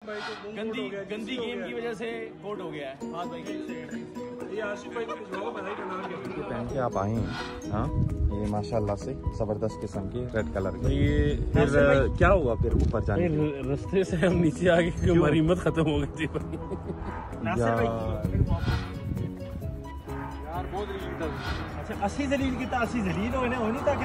गंदी गेम की वजह से कोट हो गया है। हाँ भाई ये आशिफ भाई को बधाई पहन के आप आए हैं। हाँ ये माशाल्लाह से जबरदस्त किस्म की रेड कलर की। ये फिर क्या हुआ फिर ऊपर जाने रास्ते से हम नीचे आ गए, हमारी हिम्मत खत्म हो गई थी यार बहुत रील था। अच्छा 80 जलील की 80 जलील हो नहीं तक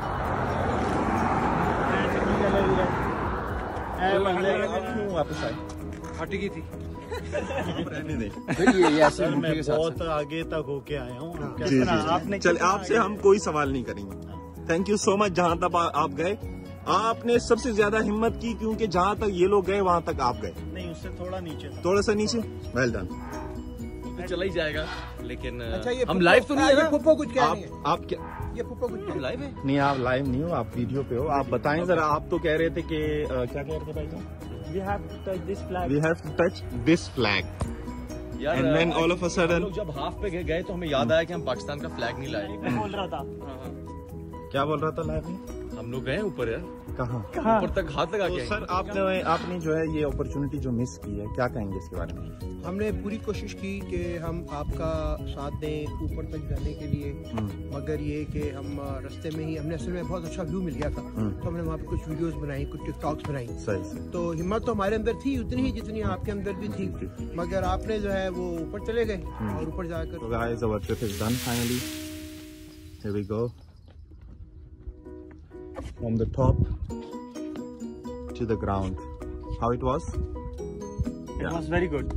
वापस आए हट गई थी। रहने दे मैं बहुत आगे तक होके आया हूँ। आपने चल आपसे हम कोई सवाल नहीं करेंगे। Thank you so much. जहाँ तक आप गए आपने सबसे ज्यादा हिम्मत की, क्योंकि जहाँ तक ये लोग गए वहाँ तक आप गए नहीं, उससे थोड़ा नीचे, थोड़ा सा नीचे। Well done. तो चला ही जाएगा लेकिन अच्छा, ये हम लाइव तो नहीं है ना? पुप्पो कुछ कह रही है। आप क्या ये पुप्पो कुछ हम लाइव है? नहीं आप लाइव नहीं हो, आप वीडियो पे हो। आप बताएं जरा। आप तो कह रहे थे कि क्या कह रहे थे भाई साहब? We have to touch this flag. We have to touch this flag. यार And then all of a sudden- हम लोग जब हाफ पे गए तो हमें याद आया कि हम पाकिस्तान का फ्लैग नहीं लाए। बोल रहा था। क्या बोल रहा था लाइव में? हम लोग गए ऊपर यार, कहाँ? ऊपर तक हाथ लगा तो के। सर आपने जो है ये अपॉर्चुनिटी जो मिस की है, क्या कहेंगे इसके बारे में? हमने पूरी कोशिश की कि हम आपका साथ दें ऊपर तक जाने के लिए, मगर ये कि हम रास्ते में ही हमने असल में बहुत अच्छा व्यू मिल गया था, तो हमने वहाँ पे कुछ वीडियोस बनाई, कुछ टिकटॉक्स बनाई। सही। तो हिम्मत तो हमारे अंदर थी उतनी ही जितनी आपके अंदर भी थी, मगर आपने जो है वो ऊपर चले गए और ऊपर जाकर। So guys, our trip is done finally. Here we go. From the top to the ground. How it was? It was very good.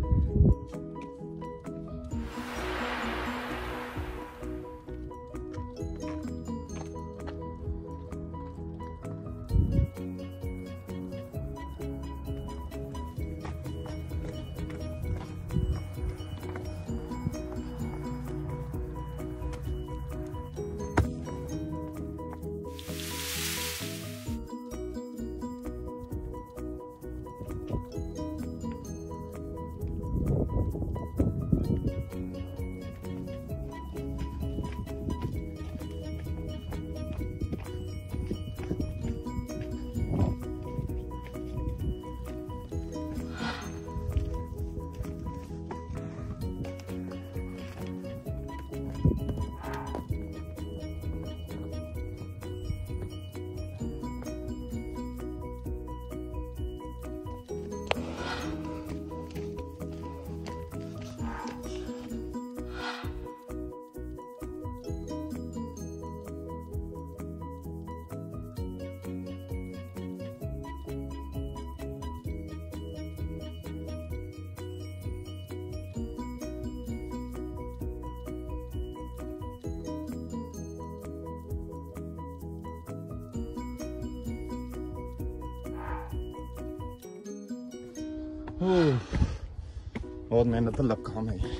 बहुत मेहनत लग काम है।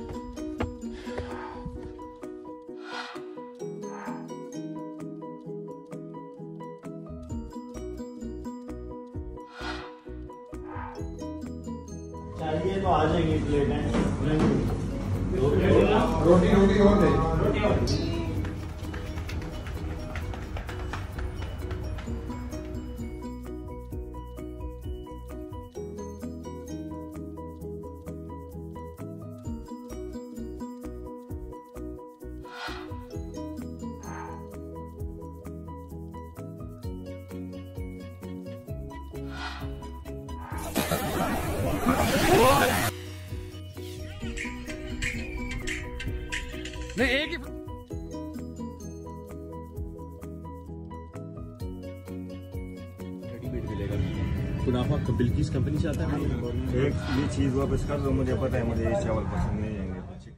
चाहिए तो आ जाएंगे प्लेट है। रोटी और दे। नहीं एक ही रेडीमेड मिलेगा। कुनाफा बिल्किस कंपनी से आता है। एक ये चीज वापस कर दो, मुझे पता है मुझे ये चावल पसंद नहीं आएंगे।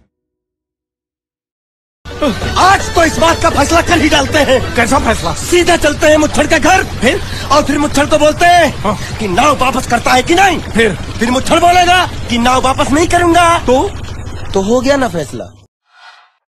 आज तो इस बात का फैसला कर ही डालते हैं। कैसा फैसला? सीधे चलते हैं मुच्छड़ के घर, फिर मुच्छड़ को बोलते हैं कि नाव वापस करता है कि नहीं। फिर मुच्छड़ बोलेगा कि नाव वापस नहीं करूंगा। तो हो गया ना फैसला।